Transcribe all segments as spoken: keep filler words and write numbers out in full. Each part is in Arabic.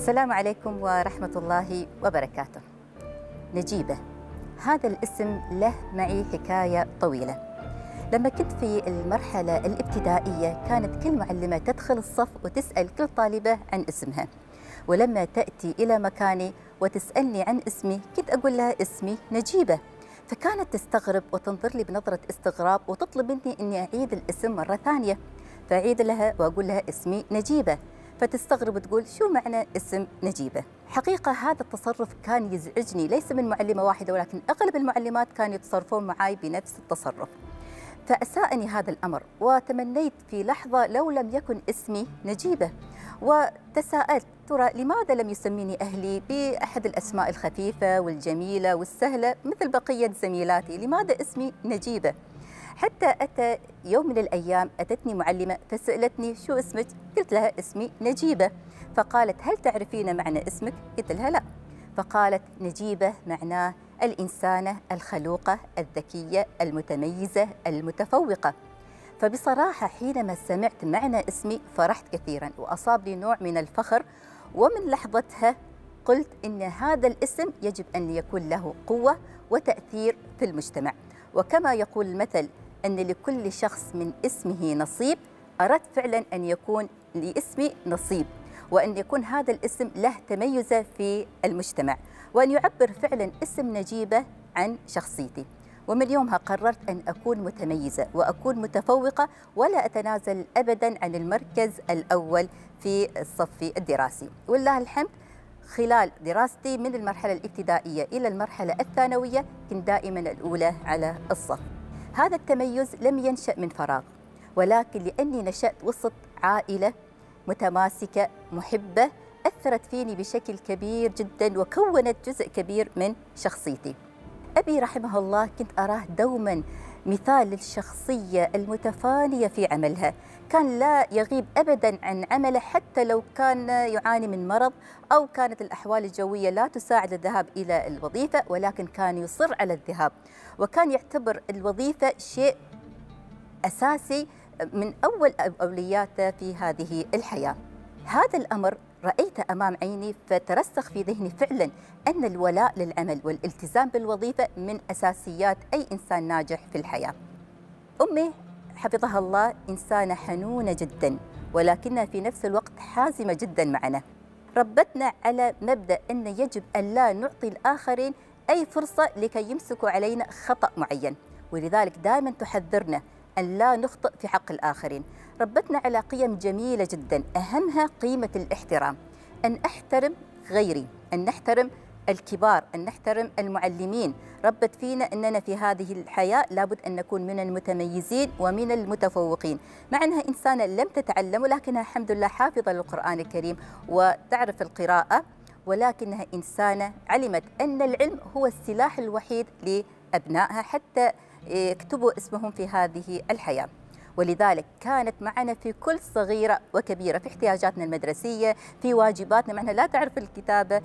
السلام عليكم ورحمة الله وبركاته. نجيبة، هذا الاسم له معي حكاية طويلة. لما كنت في المرحلة الابتدائية كانت كل معلمة تدخل الصف وتسأل كل طالبة عن اسمها، ولما تأتي إلى مكاني وتسألني عن اسمي كنت أقول لها اسمي نجيبة، فكانت تستغرب وتنظر لي بنظرة استغراب وتطلب مني أني أعيد الاسم مرة ثانية، فأعيد لها وأقول لها اسمي نجيبة، فتستغرب وتقول شو معنى اسم نجيبة؟ حقيقة هذا التصرف كان يزعجني، ليس من معلمة واحدة ولكن أغلب المعلمات كانوا يتصرفون معي بنفس التصرف، فأساءني هذا الأمر وتمنيت في لحظة لو لم يكن اسمي نجيبة، وتساءلت ترى لماذا لم يسميني أهلي بأحد الأسماء الخفيفة والجميلة والسهلة مثل بقية زميلاتي، لماذا اسمي نجيبة؟ حتى أتى يوم من الأيام أتتني معلمة فسألتني شو اسمك؟ قلت لها اسمي نجيبة، فقالت هل تعرفين معنى اسمك؟ قلت لها لا، فقالت نجيبة معناه الإنسانة الخلوقة الذكية المتميزة المتفوقة. فبصراحة حينما سمعت معنى اسمي فرحت كثيرا وأصاب لي نوع من الفخر، ومن لحظتها قلت إن هذا الاسم يجب أن يكون له قوة وتأثير في المجتمع، وكما يقول المثل أن لكل شخص من اسمه نصيب، أردت فعلا أن يكون لاسمي نصيب، وأن يكون هذا الاسم له تميزة في المجتمع، وأن يعبر فعلا اسم نجيبة عن شخصيتي. ومن يومها قررت أن أكون متميزة وأكون متفوقة ولا أتنازل أبدا عن المركز الأول في الصف الدراسي. والله الحمد خلال دراستي من المرحلة الابتدائية إلى المرحلة الثانوية كنت دائما الأولى على الصف. هذا التميز لم ينشأ من فراغ، ولكن لأني نشأت وسط عائلة متماسكة محبة أثرت فيني بشكل كبير جدا وكونت جزء كبير من شخصيتي. أبي رحمه الله كنت أراه دوما مثال للشخصية المتفانية في عملها، كان لا يغيب أبدا عن عمله حتى لو كان يعاني من مرض أو كانت الأحوال الجوية لا تساعد الذهاب إلى الوظيفة، ولكن كان يصر على الذهاب، وكان يعتبر الوظيفة شيء أساسي من أول أولوياته في هذه الحياة. هذا الأمر رأيته أمام عيني فترسخ في ذهني فعلا أن الولاء للعمل والالتزام بالوظيفة من أساسيات أي إنسان ناجح في الحياة. أمي حفظها الله إنسانة حنونة جدا، ولكنها في نفس الوقت حازمة جدا معنا. ربتنا على مبدأ أن يجب أن لا نعطي الآخرين أي فرصة لكي يمسكوا علينا خطأ معين، ولذلك دائما تحذرنا أن لا نخطئ في حق الآخرين. ربتنا على قيم جميلة جدا، أهمها قيمة الاحترام، أن أحترم غيري، أن نحترم الكبار، أن نحترم المعلمين. ربت فينا أننا في هذه الحياة لابد أن نكون من المتميزين ومن المتفوقين، مع أنها إنسانة لم تتعلم ولكنها الحمد لله حافظة للقرآن الكريم وتعرف القراءة، ولكنها إنسانة علمت أن العلم هو السلاح الوحيد لأبنائها حتى يكتبوا اسمهم في هذه الحياة. ولذلك كانت معنا في كل صغيرة وكبيرة، في احتياجاتنا المدرسية، في واجباتنا، معنا لا تعرف الكتابة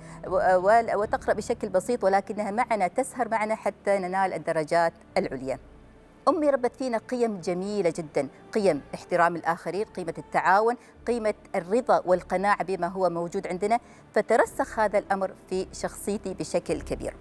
وتقرأ بشكل بسيط، ولكنها معنا تسهر معنا حتى ننال الدرجات العليا. أمي ربت فينا قيم جميلة جدا، قيم احترام الآخرين، قيمة التعاون، قيمة الرضا والقناعة بما هو موجود عندنا، فترسخ هذا الأمر في شخصيتي بشكل كبير.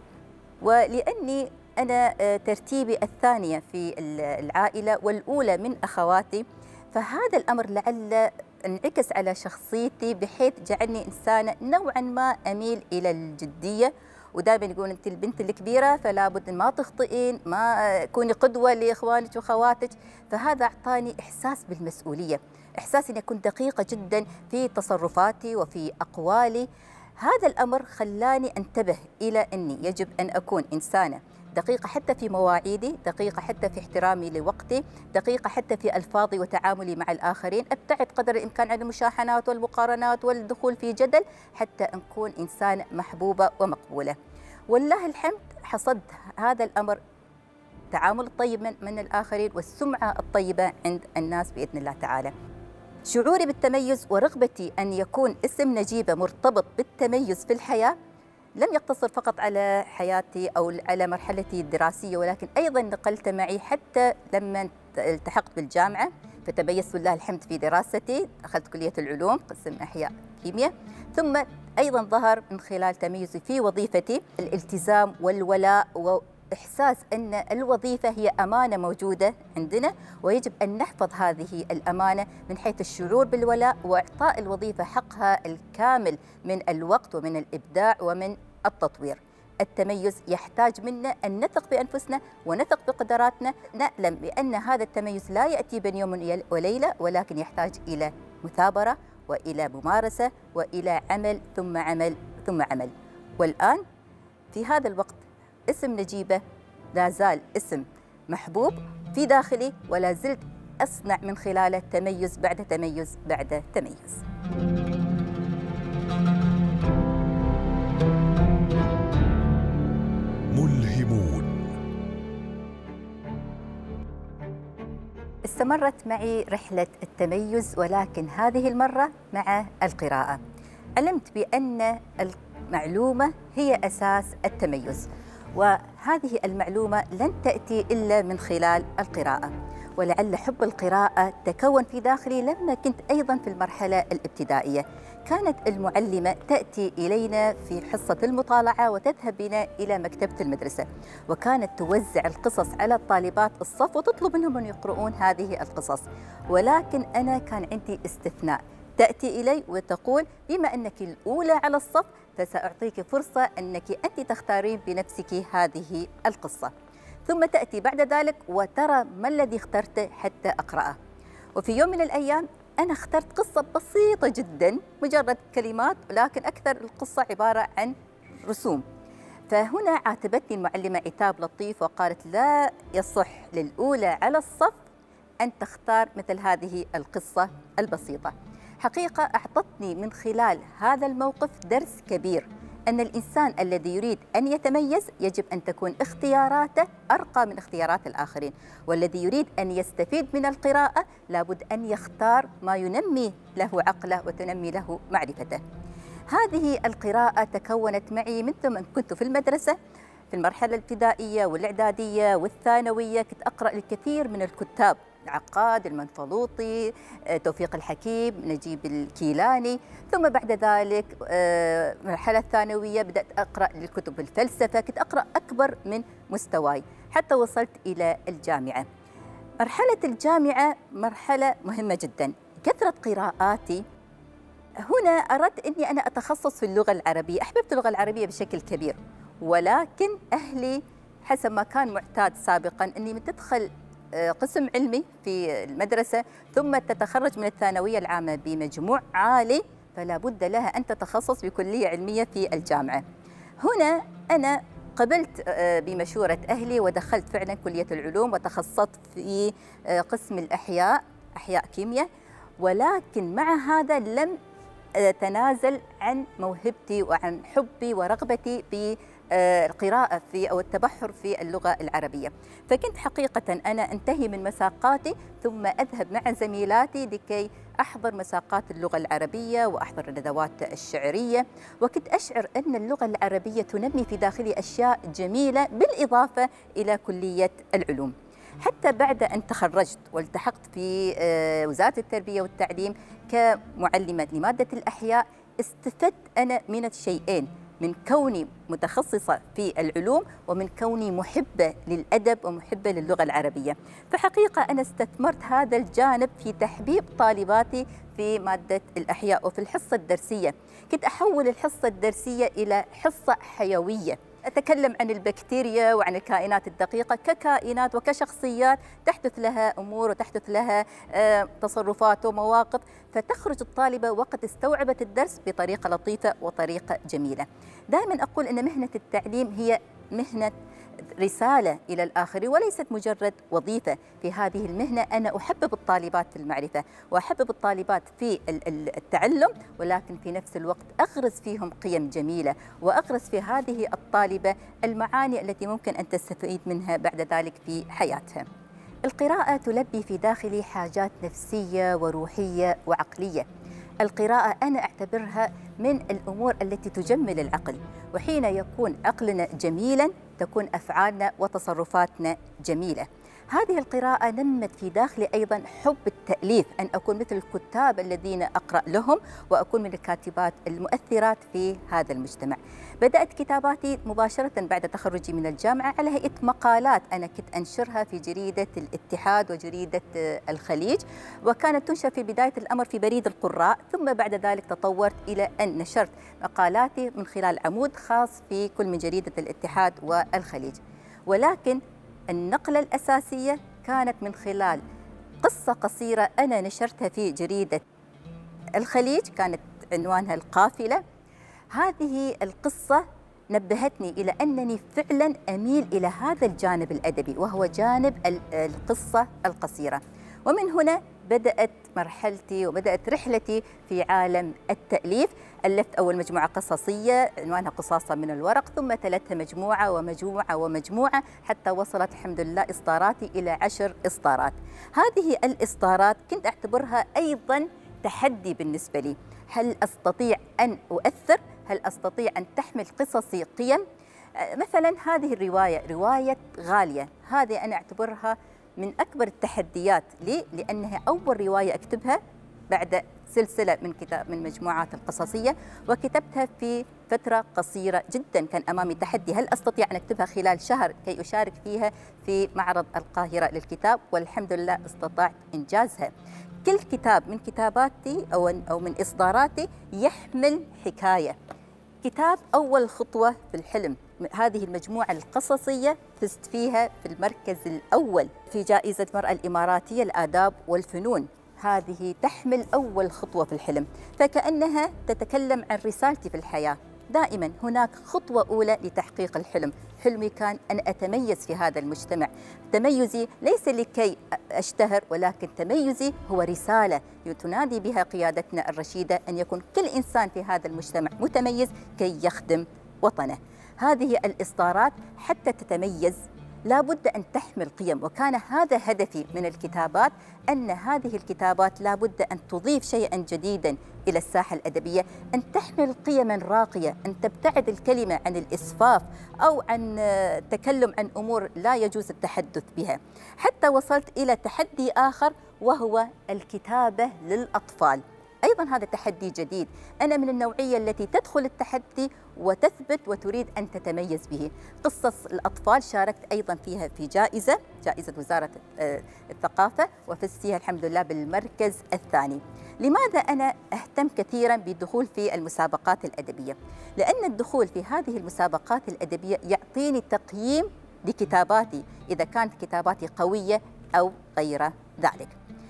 ولأني أنا ترتيبي الثانية في العائلة والأولى من أخواتي، فهذا الأمر لعل انعكس على شخصيتي بحيث جعلني إنسانة نوعا ما أميل إلى الجدية، ودائما يقولون أنت البنت الكبيرة فلا بد ما تخطئين، ما كوني قدوة لإخوانك وأخواتك، فهذا أعطاني إحساس بالمسؤولية، إحساس أني أكون دقيقة جدا في تصرفاتي وفي أقوالي. هذا الأمر خلاني أنتبه إلى أني يجب أن أكون إنسانة دقيقة حتى في مواعيدي، دقيقة حتى في احترامي لوقتي، دقيقة حتى في ألفاظي وتعاملي مع الآخرين، أبتعد قدر الإمكان عن المشاحنات والمقارنات والدخول في جدل حتى نكون إنسانة محبوبة ومقبولة. والله الحمد حصد هذا الأمر، التعامل الطيب من, من الآخرين والسمعة الطيبة عند الناس بإذن الله تعالى. شعوري بالتميز ورغبتي أن يكون اسم نجيبة مرتبط بالتميز في الحياة لم يقتصر فقط على حياتي أو على مرحلتي الدراسية، ولكن أيضا نقلت معي حتى لما التحقت بالجامعة، فتميزت لله الحمد في دراستي، أخذت كلية العلوم قسم أحياء كيمياء، ثم أيضا ظهر من خلال تميزي في وظيفتي الالتزام والولاء وإحساس أن الوظيفة هي أمانة موجودة عندنا، ويجب أن نحفظ هذه الأمانة من حيث الشعور بالولاء وإعطاء الوظيفة حقها الكامل من الوقت ومن الإبداع ومن التطوير. التميز يحتاج منا أن نثق بأنفسنا ونثق بقدراتنا، نعلم بأن هذا التميز لا يأتي بين يوم وليلة، ولكن يحتاج إلى مثابرة وإلى ممارسة وإلى عمل ثم عمل ثم عمل. والآن في هذا الوقت اسم نجيبة لا زال اسم محبوب في داخلي، ولا زلت أصنع من خلاله تميز بعد تميز بعد تميز. ملهمون. استمرت معي رحلة التميز، ولكن هذه المرة مع القراءة. علمت بأن المعلومة هي أساس التميز، وهذه المعلومة لن تأتي إلا من خلال القراءة. ولعل حب القراءة تكون في داخلي لما كنت أيضا في المرحلة الابتدائية. كانت المعلمة تأتي إلينا في حصة المطالعة وتذهب بنا إلى مكتبة المدرسة، وكانت توزع القصص على الطالبات الصف وتطلب منهم أن يقرؤون هذه القصص. ولكن أنا كان عندي استثناء، تأتي إلي وتقول بما أنك الأولى على الصف فسأعطيك فرصة أنك أنت تختارين بنفسك هذه القصة، ثم تأتي بعد ذلك وترى ما الذي اخترته حتى أقرأه. وفي يوم من الأيام أنا اخترت قصة بسيطة جدا، مجرد كلمات، ولكن أكثر القصة عبارة عن رسوم. فهنا عاتبتني المعلمة عتاب لطيف وقالت لا يصح للأولى على الصف أن تختار مثل هذه القصة البسيطة. حقيقة أعطتني من خلال هذا الموقف درس كبير، أن الإنسان الذي يريد أن يتميز يجب أن تكون اختياراته أرقى من اختيارات الآخرين، والذي يريد أن يستفيد من القراءة لابد أن يختار ما ينمي له عقله وتنمي له معرفته. هذه القراءة تكونت معي من ثم كنت في المدرسة، في المرحلة الابتدائية والإعدادية والثانوية. كنت أقرأ الكثير من الكتاب، العقاد، المنفلوطي، توفيق الحكيم، نجيب الكيلاني. ثم بعد ذلك المرحلة الثانوية بدأت أقرأ الكتب الفلسفة، كنت أقرأ أكبر من مستواي حتى وصلت إلى الجامعة. مرحلة الجامعة مرحلة مهمة جدا. كثرة قراءاتي هنا أردت أني أنا أتخصص في اللغة العربية، أحببت اللغة العربية بشكل كبير، ولكن أهلي حسب ما كان معتاد سابقا أني تدخل قسم علمي في المدرسة ثم تتخرج من الثانوية العامة بمجموع عالي، فلا بد لها أن تتخصص بكلية علمية في الجامعة. هنا أنا قبلت بمشورة أهلي ودخلت فعلا كلية العلوم وتخصصت في قسم الأحياء، أحياء كيمياء. ولكن مع هذا لم تنازل عن موهبتي وعن حبي ورغبتي بالقراءة في أو التبحر في اللغة العربية. فكنت حقيقة أنا أنتهي من مساقاتي ثم أذهب مع زميلاتي لكي أحضر مساقات اللغة العربية وأحضر الندوات الشعرية، وكنت أشعر أن اللغة العربية تنمي في داخلي أشياء جميلة بالإضافة إلى كلية العلوم. حتى بعد أن تخرجت والتحقت في وزارة التربية والتعليم كمعلمة لمادة الأحياء، استفدت أنا من الشيئين، من كوني متخصصة في العلوم ومن كوني محبة للأدب ومحبة للغة العربية. فحقيقة أنا استثمرت هذا الجانب في تحبيب طالباتي في مادة الأحياء. وفي الحصة الدرسية كنت أحول الحصة الدرسية إلى حصة حيوية، أتكلم عن البكتيريا وعن الكائنات الدقيقة ككائنات وكشخصيات تحدث لها أمور وتحدث لها تصرفات ومواقف، فتخرج الطالبة وقد استوعبت الدرس بطريقة لطيفة وطريقة جميلة. دائما أقول أن مهنة التعليم هي مهنة رسالة إلى الآخرين وليست مجرد وظيفة. في هذه المهنة أنا أحبب الطالبات في المعرفة وأحبب الطالبات في التعلم، ولكن في نفس الوقت أغرس فيهم قيم جميلة وأغرس في هذه الطالبة المعاني التي ممكن أن تستفيد منها بعد ذلك في حياتها. القراءة تلبي في داخلي حاجات نفسية وروحية وعقلية. القراءة أنا أعتبرها من الأمور التي تجمل العقل، وحين يكون عقلنا جميلاً تكون أفعالنا وتصرفاتنا جميلة. هذه القراءة نمت في داخلي أيضا حب التأليف، أن أكون مثل الكتاب الذين أقرأ لهم وأكون من الكاتبات المؤثرات في هذا المجتمع. بدأت كتاباتي مباشرة بعد تخرجي من الجامعة على هيئة مقالات أنا كنت أنشرها في جريدة الاتحاد وجريدة الخليج، وكانت تنشر في بداية الأمر في بريد القراء، ثم بعد ذلك تطورت إلى أن نشرت مقالاتي من خلال عمود خاص في كل من جريدة الاتحاد والخليج. ولكن النقلة الأساسية كانت من خلال قصة قصيرة أنا نشرتها في جريدة الخليج، كانت عنوانها القافلة. هذه القصة نبهتني إلى أنني فعلا أميل إلى هذا الجانب الأدبي، وهو جانب القصة القصيرة. ومن هنا بدأت مرحلتي وبدأت رحلتي في عالم التأليف. ألفت أول مجموعة قصصية عنوانها قصاصة من الورق، ثم تلتها مجموعة ومجموعة ومجموعة حتى وصلت الحمد لله إصداراتي إلى عشر إصدارات. هذه الإصدارات كنت أعتبرها أيضا تحدي بالنسبة لي. هل أستطيع أن أؤثر؟ هل أستطيع أن تحمل قصصي قيم؟ مثلا هذه الرواية رواية غالية، هذه أنا أعتبرها من أكبر التحديات لي، لأنها أول رواية أكتبها بعد سلسلة من كتاب من مجموعات القصصية، وكتبتها في فترة قصيرة جدا. كان أمامي تحدي، هل أستطيع أن أكتبها خلال شهر كي أشارك فيها في معرض القاهرة للكتاب؟ والحمد لله استطعت إنجازها. كل كتاب من كتاباتي أو أو من إصداراتي يحمل حكاية. كتاب أول خطوة في الحلم، هذه المجموعة القصصية فزت فيها في المركز الأول في جائزة المرأة الإماراتية الآداب والفنون. هذه تحمل أول خطوة في الحلم، فكأنها تتكلم عن رسالتي في الحياة. دائما هناك خطوة أولى لتحقيق الحلم. حلمي كان أن أتميز في هذا المجتمع. تميزي ليس لكي أشتهر، ولكن تميزي هو رسالة تنادي بها قيادتنا الرشيدة، أن يكون كل إنسان في هذا المجتمع متميز كي يخدم وطنه. هذه الإصدارات حتى تتميز لا بد أن تحمل قيم، وكان هذا هدفي من الكتابات، أن هذه الكتابات لا بد أن تضيف شيئا جديدا إلى الساحة الأدبية، أن تحمل قيما راقية، أن تبتعد الكلمة عن الإسفاف أو عن التكلم عن أمور لا يجوز التحدث بها. حتى وصلت إلى تحدي آخر، وهو الكتابة للأطفال. أيضا هذا تحدي جديد. أنا من النوعية التي تدخل التحدي وتثبت وتريد أن تتميز به. قصص الأطفال شاركت أيضا فيها في جائزة جائزة وزارة الثقافة، وفزت فيها الحمد لله بالمركز الثاني. لماذا أنا أهتم كثيرا بالدخول في المسابقات الأدبية؟ لأن الدخول في هذه المسابقات الأدبية يعطيني تقييم لكتاباتي، إذا كانت كتاباتي قوية أو غير ذلك.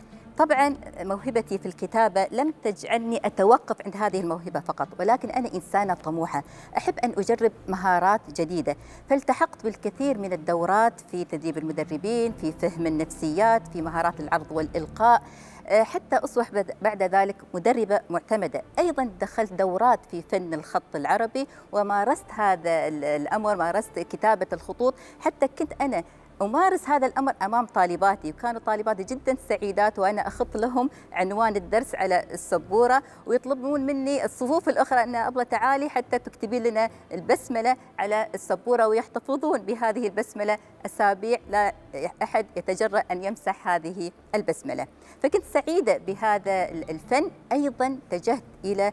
طبعا موهبتي في الكتابة لم تجعلني أتوقف عند هذه الموهبة فقط، ولكن أنا إنسانة طموحة، أحب أن أجرب مهارات جديدة، فالتحقت بالكثير من الدورات في تدريب المدربين، في فهم النفسيات، في مهارات العرض والإلقاء، حتى أصبح بعد ذلك مدربة معتمدة. أيضا دخلت دورات في فن الخط العربي ومارست هذا الأمر، مارست كتابة الخطوط، حتى كنت أنا أمارس هذا الأمر أمام طالباتي، وكانوا طالباتي جدا سعيدات وأنا أخط لهم عنوان الدرس على السبورة، ويطلبون مني الصفوف الأخرى أن أبلة تعالي حتى تكتبي لنا البسملة على السبورة، ويحتفظون بهذه البسملة أسابيع لا أحد يتجرأ أن يمسح هذه البسملة. فكنت سعيدة بهذا الفن. أيضا اتجهت إلى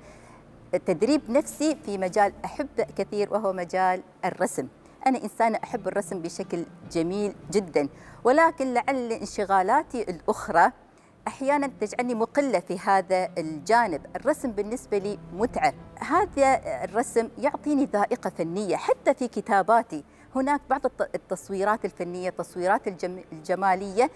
تدريب نفسي في مجال أحبه كثير، وهو مجال الرسم. أنا إنسانة أحب الرسم بشكل جميل جدا، ولكن لعل انشغالاتي الأخرى أحيانا تجعلني مقلة في هذا الجانب. الرسم بالنسبة لي متعة. هذا الرسم يعطيني ذائقة فنية. حتى في كتاباتي هناك بعض التصويرات الفنية، التصويرات الجمالية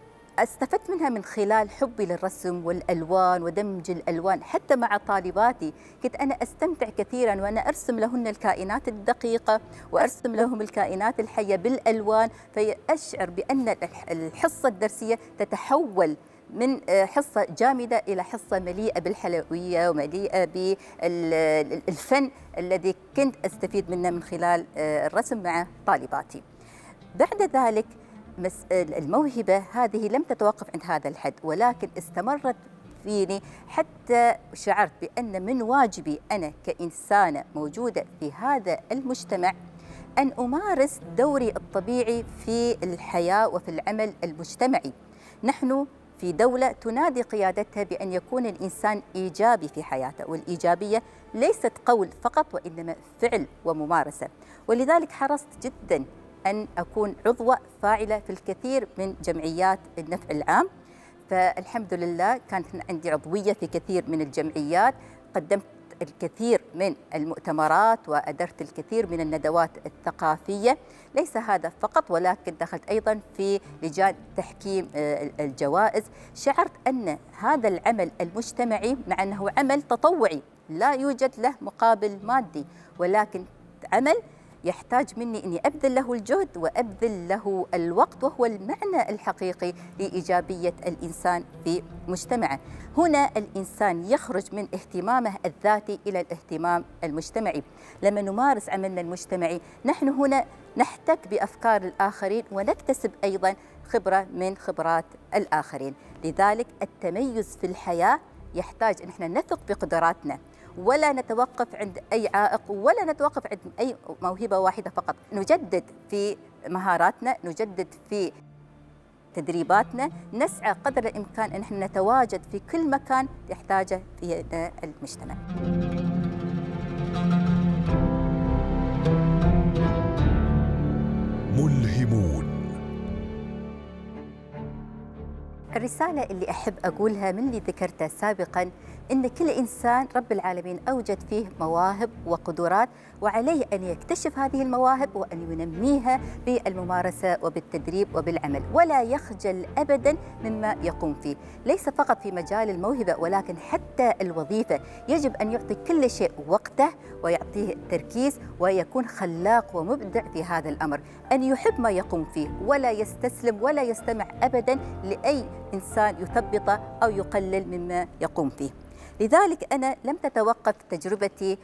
استفدت منها من خلال حبي للرسم والألوان ودمج الألوان. حتى مع طالباتي كنت أنا أستمتع كثيرا وأنا أرسم لهن الكائنات الدقيقة وأرسم لهم الكائنات الحية بالألوان، فأشعر بأن الحصة الدرسية تتحول من حصة جامدة إلى حصة مليئة بالحلوية ومليئة بالفن الذي كنت أستفيد منه من خلال الرسم مع طالباتي. بعد ذلك الموهبة هذه لم تتوقف عند هذا الحد، ولكن استمرت فيني حتى شعرت بأن من واجبي أنا كإنسانة موجودة في هذا المجتمع أن أمارس دوري الطبيعي في الحياة وفي العمل المجتمعي. نحن في دولة تنادي قيادتها بأن يكون الإنسان إيجابي في حياته، والإيجابية ليست قول فقط وإنما فعل وممارسة. ولذلك حرصت جدا أن أكون عضوة فاعلة في الكثير من جمعيات النفع العام، فالحمد لله كانت عندي عضوية في كثير من الجمعيات، قدمت الكثير من المؤتمرات وأدرت الكثير من الندوات الثقافية. ليس هذا فقط، ولكن دخلت أيضا في لجان تحكيم الجوائز. شعرت أن هذا العمل المجتمعي مع أنه عمل تطوعي لا يوجد له مقابل مادي، ولكن عمل يحتاج مني أني أبذل له الجهد وأبذل له الوقت، وهو المعنى الحقيقي لإيجابية الإنسان في مجتمعه. هنا الإنسان يخرج من اهتمامه الذاتي إلى الاهتمام المجتمعي. لما نمارس عملنا المجتمعي نحن هنا نحتك بأفكار الآخرين ونكتسب أيضا خبرة من خبرات الآخرين. لذلك التميز في الحياة يحتاج أن احنا نثق بقدراتنا، ولا نتوقف عند أي عائق، ولا نتوقف عند أي موهبة واحدة فقط. نجدد في مهاراتنا، نجدد في تدريباتنا، نسعى قدر الإمكان أن احنا نتواجد في كل مكان يحتاجه في المجتمع. ملهمون. الرسالة اللي أحب أقولها من اللي ذكرته سابقاً، إن كل إنسان رب العالمين أوجد فيه مواهب وقدرات، وعليه أن يكتشف هذه المواهب وأن ينميها بالممارسة وبالتدريب وبالعمل، ولا يخجل أبداً مما يقوم فيه. ليس فقط في مجال الموهبة، ولكن حتى الوظيفة يجب أن يعطي كل شيء وقته ويعطيه التركيز، ويكون خلاق ومبدع في هذا الأمر. أن يحب ما يقوم فيه ولا يستسلم ولا يستمع أبداً لأي إنسان يثبطه أو يقلل مما يقوم فيه. لذلك أنا لم تتوقف تجربتي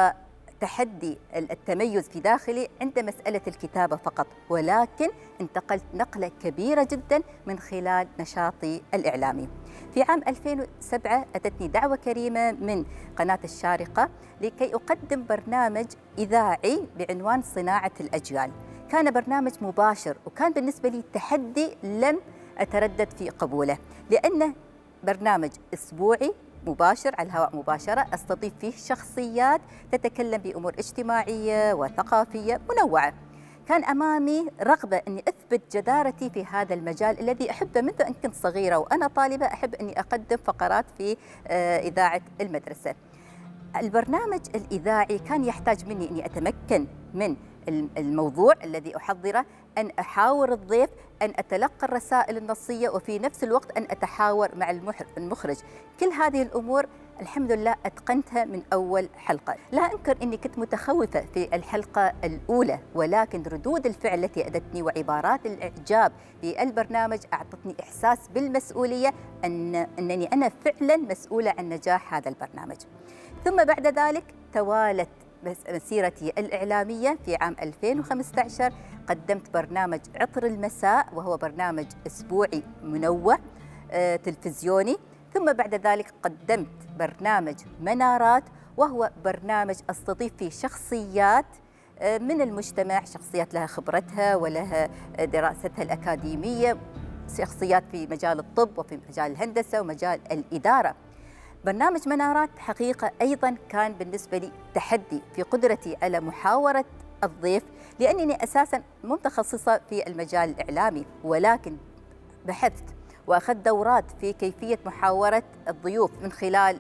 وتحدي التميز في داخلي عند مسألة الكتابة فقط، ولكن انتقلت نقلة كبيرة جدا من خلال نشاطي الإعلامي. في عام ألفين وسبعة أتتني دعوة كريمة من قناة الشارقة لكي أقدم برنامج إذاعي بعنوان صناعة الأجيال. كان برنامج مباشر، وكان بالنسبة لي تحدي لم أتردد في قبوله، لأنه برنامج أسبوعي مباشر على الهواء مباشرة، أستضيف فيه شخصيات تتكلم بأمور اجتماعية وثقافية منوعة. كان أمامي رغبة أني أثبت جدارتي في هذا المجال الذي أحبه منذ أن كنت صغيرة وأنا طالبة. أحب أني أقدم فقرات في إذاعة المدرسة. البرنامج الإذاعي كان يحتاج مني أني أتمكن من الموضوع الذي أحضره، أن أحاور الضيف، أن أتلقى الرسائل النصية، وفي نفس الوقت أن أتحاور مع المخرج. كل هذه الأمور الحمد لله أتقنتها من أول حلقة. لا أنكر أني كنت متخوفة في الحلقة الأولى، ولكن ردود الفعل التي أتتني وعبارات الإعجاب بالبرنامج أعطتني إحساس بالمسؤولية، أن أنني أنا فعلا مسؤولة عن نجاح هذا البرنامج. ثم بعد ذلك توالت مسيرتي الإعلامية. في عام ألفين وخمسة عشر قدمت برنامج عطر المساء، وهو برنامج أسبوعي منوع آه تلفزيوني. ثم بعد ذلك قدمت برنامج منارات، وهو برنامج أستضيف فيه شخصيات آه من المجتمع، شخصيات لها خبرتها ولها دراستها الأكاديمية، شخصيات في مجال الطب وفي مجال الهندسة ومجال الإدارة. برنامج منارات حقيقة أيضاً كان بالنسبة لي تحدي في قدرتي على محاورة الضيف، لأنني أساساً متخصصة في المجال الإعلامي، ولكن بحثت وأخذت دورات في كيفية محاورة الضيوف من خلال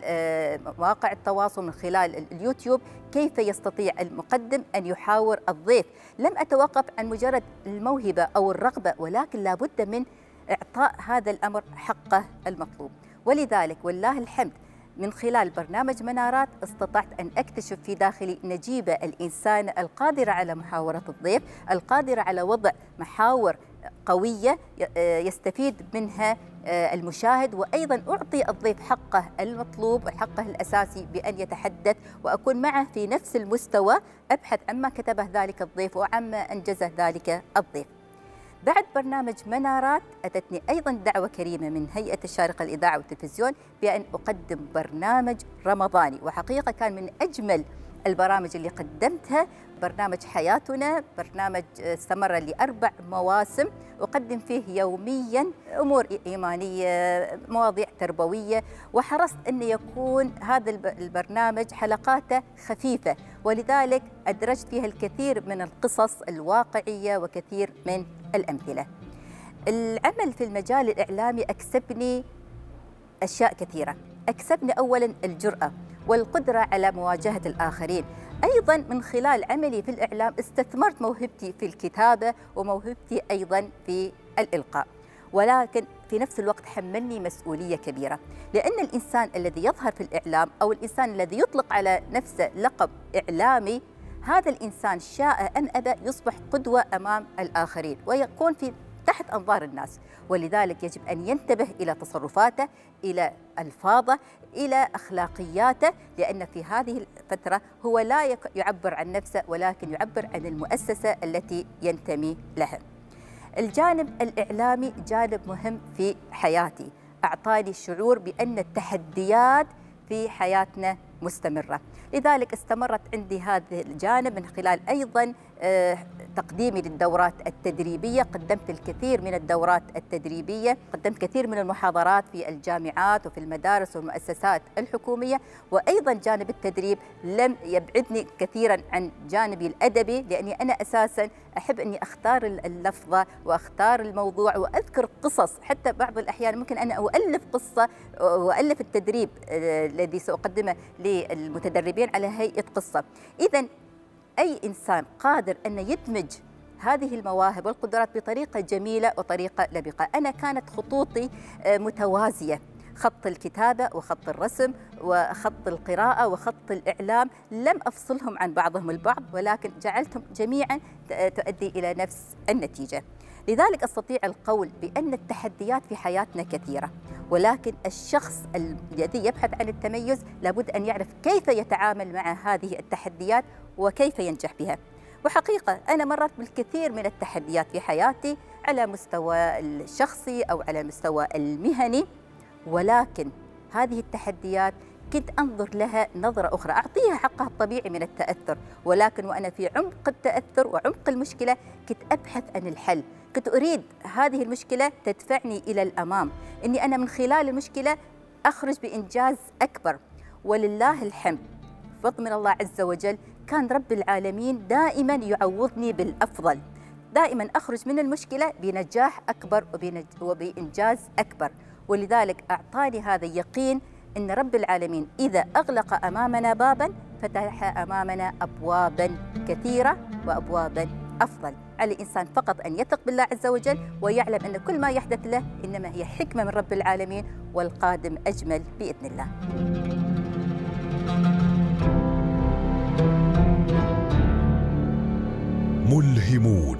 مواقع التواصل، من خلال اليوتيوب، كيف يستطيع المقدم أن يحاور الضيف. لم أتوقف عن مجرد الموهبة أو الرغبة، ولكن لابد من إعطاء هذا الأمر حقه المطلوب. ولذلك والله الحمد من خلال برنامج منارات استطعت أن أكتشف في داخلي نجيبة الإنسان القادرة على محاورة الضيف، القادرة على وضع محاور قوية يستفيد منها المشاهد، وأيضا أعطي الضيف حقه المطلوب وحقه الأساسي بأن يتحدث، وأكون معه في نفس المستوى، أبحث عما كتبه ذلك الضيف وعما أنجزه ذلك الضيف. بعد برنامج منارات أتتني أيضاً دعوة كريمة من هيئة الشارقة الإذاعة والتلفزيون بأن أقدم برنامج رمضاني، وحقيقة كان من أجمل البرامج اللي قدمتها برنامج حياتنا، برنامج استمر لأربع مواسم، أقدم فيه يومياً أمور إيمانية، مواضيع تربوية، وحرصت أن يكون هذا البرنامج حلقاته خفيفة، ولذلك أدرجت فيها الكثير من القصص الواقعية وكثير من الأمثلة. العمل في المجال الإعلامي أكسبني أشياء كثيرة. أكسبني أولاً الجرأة والقدرة على مواجهة الآخرين. أيضاً من خلال عملي في الإعلام استثمرت موهبتي في الكتابة وموهبتي أيضاً في الإلقاء، ولكن في نفس الوقت حملني مسؤولية كبيرة، لأن الإنسان الذي يظهر في الإعلام أو الإنسان الذي يطلق على نفسه لقب إعلامي، هذا الإنسان شاء أم أبى يصبح قدوة أمام الآخرين ويكون في تحت أنظار الناس، ولذلك يجب أن ينتبه إلى تصرفاته، إلى ألفاظه، إلى أخلاقياته، لأن في هذه الفترة هو لا يعبر عن نفسه ولكن يعبر عن المؤسسة التي ينتمي لها. الجانب الإعلامي جانب مهم في حياتي، أعطاني شعور بأن التحديات في حياتنا مستمرة، لذلك استمرت عندي هذا الجانب من خلال أيضاً تقديمي للدورات التدريبية. قدمت الكثير من الدورات التدريبية، قدمت كثير من المحاضرات في الجامعات وفي المدارس والمؤسسات الحكومية، وأيضاً جانب التدريب لم يبعدني كثيراً عن جانبي الأدبي، لأني أنا أساساً أحب أني أختار اللفظة وأختار الموضوع وأذكر قصص، حتى بعض الأحيان ممكن أنا أؤلف قصة وأؤلف التدريب الذي سأقدمه للمتدربين على هيئة قصة. إذن أي إنسان قادر أن يدمج هذه المواهب والقدرات بطريقة جميلة وطريقة لبقة. أنا كانت خطوطي متوازية، خط الكتابة وخط الرسم وخط القراءة وخط الإعلام، لم أفصلهم عن بعضهم البعض، ولكن جعلتهم جميعا تؤدي إلى نفس النتيجة. لذلك أستطيع القول بأن التحديات في حياتنا كثيرة، ولكن الشخص الذي يبحث عن التميز لابد أن يعرف كيف يتعامل مع هذه التحديات وكيف ينجح بها. وحقيقة أنا مررت بالكثير من التحديات في حياتي على مستوى الشخصي أو على مستوى المهني، ولكن هذه التحديات كنت أنظر لها نظرة أخرى، أعطيها حقها الطبيعي من التأثر، ولكن وأنا في عمق التأثر وعمق المشكلة كنت أبحث عن الحل، كنت أريد هذه المشكلة تدفعني إلى الأمام، إني أنا من خلال المشكلة أخرج بإنجاز أكبر. ولله الحمد، فضل من الله عز وجل، كان رب العالمين دائما يعوضني بالأفضل، دائما أخرج من المشكلة بنجاح أكبر وبإنجاز أكبر. ولذلك أعطاني هذا اليقين إن رب العالمين إذا أغلق أمامنا باباً فتح أمامنا أبواباً كثيرة وأبواباً أفضل. على الإنسان فقط أن يثق بالله عز وجل ويعلم أن كل ما يحدث له إنما هي حكمة من رب العالمين، والقادم أجمل بإذن الله. ملهمون.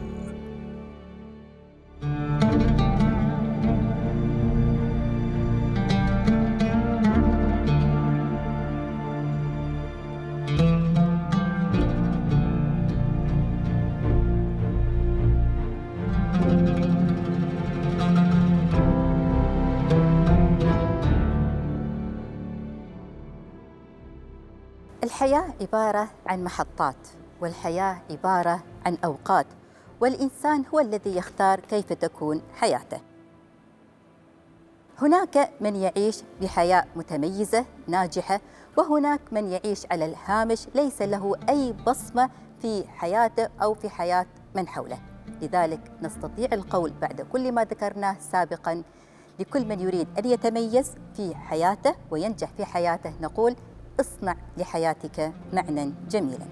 الحياة عبارة عن محطات، والحياة عبارة عن أوقات، والإنسان هو الذي يختار كيف تكون حياته. هناك من يعيش بحياة متميزة ناجحة، وهناك من يعيش على الهامش ليس له أي بصمة في حياته أو في حياة من حوله. لذلك نستطيع القول بعد كل ما ذكرناه سابقاً لكل من يريد أن يتميز في حياته وينجح في حياته، نقول: اصنع لحياتك معنى جميلا.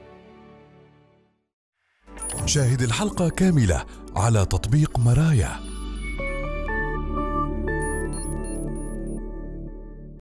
شاهد الحلقة كاملة على تطبيق مرايا.